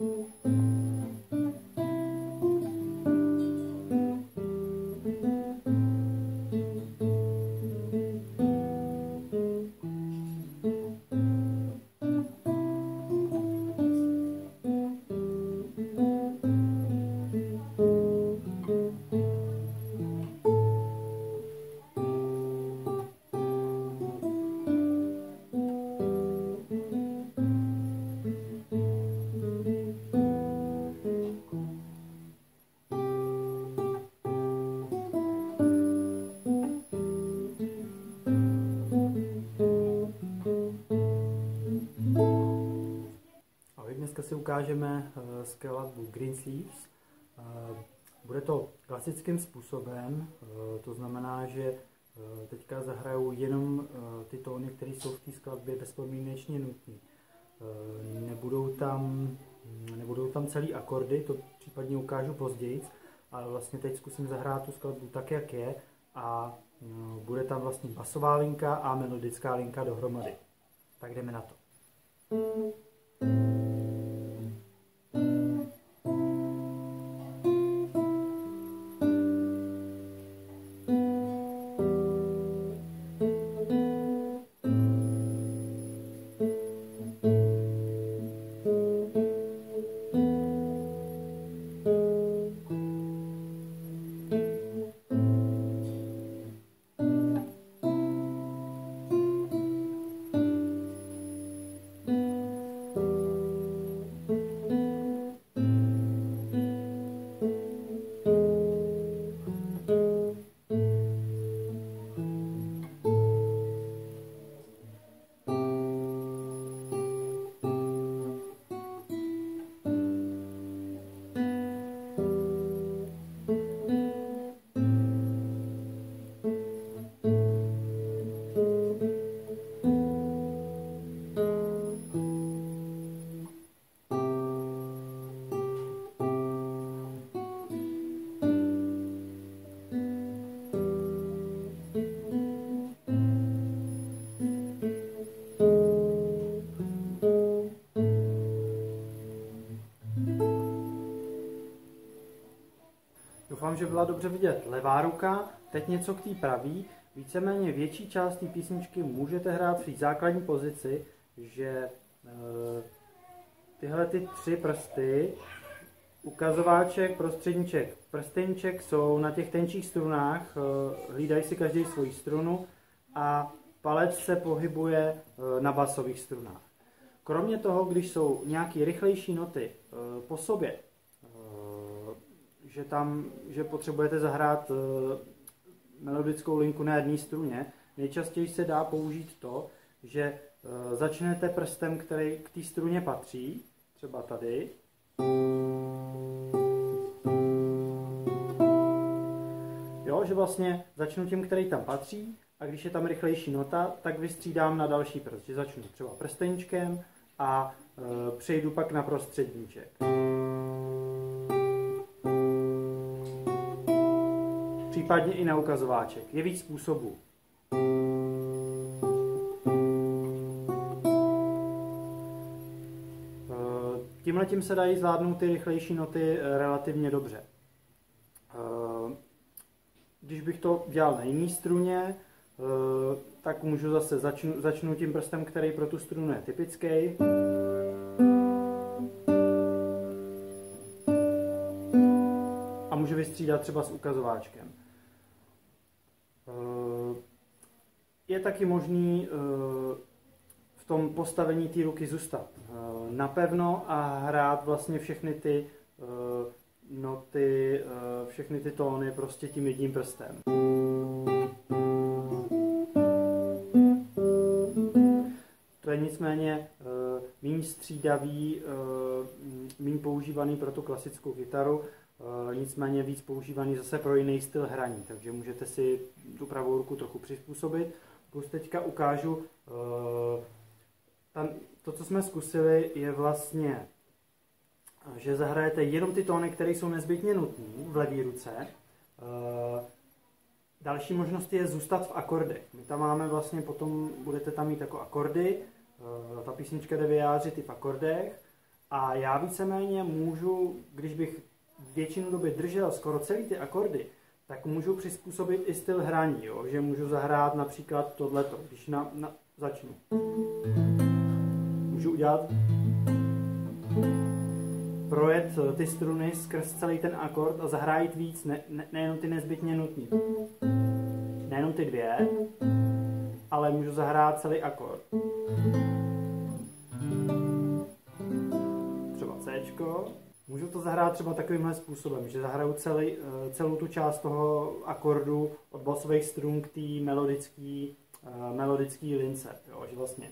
Dneska si ukážeme skladbu Greensleeves. Bude to klasickým způsobem, to znamená, že teďka zahraju jenom ty tóny, které jsou v té skladbě bezpodmínečně nutné. Nebudou tam celý akordy, to případně ukážu později, ale vlastně teď zkusím zahrát tu skladbu tak, jak je, a bude tam vlastně basová linka a melodická linka dohromady. Tak jdeme na to. Doufám, že byla dobře vidět levá ruka, teď něco k té pravý. Víceméně větší část té písničky můžete hrát v té základní pozici, že tyhle ty tři prsty, ukazováček, prostředníček, prsteníček jsou na těch tenčích strunách, hlídají si každý svoji strunu a palec se pohybuje na basových strunách. Kromě toho, když jsou nějaké rychlejší noty po sobě, že potřebujete zahrát melodickou linku na jedné struně, nejčastěji se dá použít to, že začnete prstem, který k té struně patří, třeba tady, jo, že vlastně začnu tím, který tam patří, a když je tam rychlejší nota, tak vystřídám na další prst, že začnu třeba prsteníčkem a přejdu pak na prostředníček. Případně i na ukazováček. Je víc způsobů. Tímhletím se dají zvládnout ty rychlejší noty relativně dobře. Když bych to dělal na jiné struně, tak můžu zase začnu tím prstem, který pro tu strunu je typický. A můžu vystřídat třeba s ukazováčkem. Je taky možný v tom postavení té ruky zůstat napevno a hrát vlastně všechny ty noty, všechny ty tóny prostě tím jedním prstem. To je nicméně méně střídavý, méně používaný pro tu klasickou kytaru, nicméně víc používaný zase pro jiný styl hraní, takže můžete si tu pravou ruku trochu přizpůsobit. Plus teďka ukážu, to, co jsme zkusili, je vlastně, že zahrajete jenom ty tóny, které jsou nezbytně nutné v levé ruce. Další možnost je zůstat v akordech. My tam máme vlastně, potom budete tam mít jako akordy, ta písnička jde vyjádřit i v akordech, A já víceméně můžu, když bych většinu doby držel skoro celý ty akordy, tak můžu přizpůsobit i styl hraní, jo? Že můžu zahrát například tohleto, když začnu. Můžu udělat, projet ty struny skrz celý ten akord a zahrát víc, nejenom ty nezbytně nutný. Nejenom ty dvě, ale můžu zahrát celý akord. Třeba Cčko. Můžu to zahrát třeba takovýmhle způsobem, že zahraju celou tu část toho akordu od basových strun k té melodický lince. Jo, že vlastně.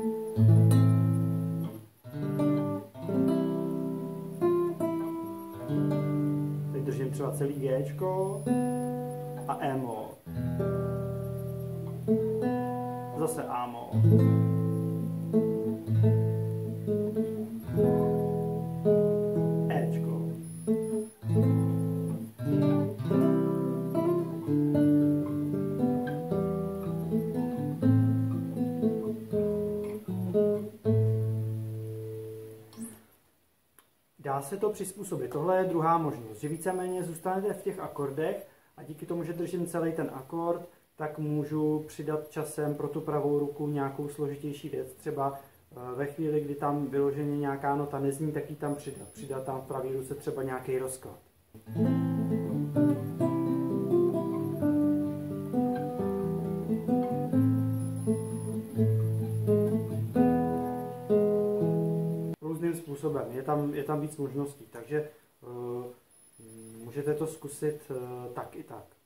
Teď držím třeba celý Gčko a E-moll. Zase A-moll. Ečko. Dá se to přizpůsobit. Tohle je druhá možnost, že víceméně zůstanete v těch akordech a díky tomu, že držím celý ten akord, tak můžu přidat časem pro tu pravou ruku nějakou složitější věc. Třeba ve chvíli, kdy tam vyloženě nějaká nota nezní, tak ji tam přidat. Přidat tam v pravý ruce třeba nějaký rozklad. Různým způsobem. Je tam víc možností, takže můžete to zkusit tak i tak.